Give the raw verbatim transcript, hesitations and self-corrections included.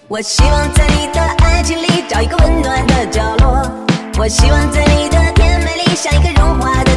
我希望在你的爱情里找一个温暖的角落，我希望在你的甜美里像一个融化的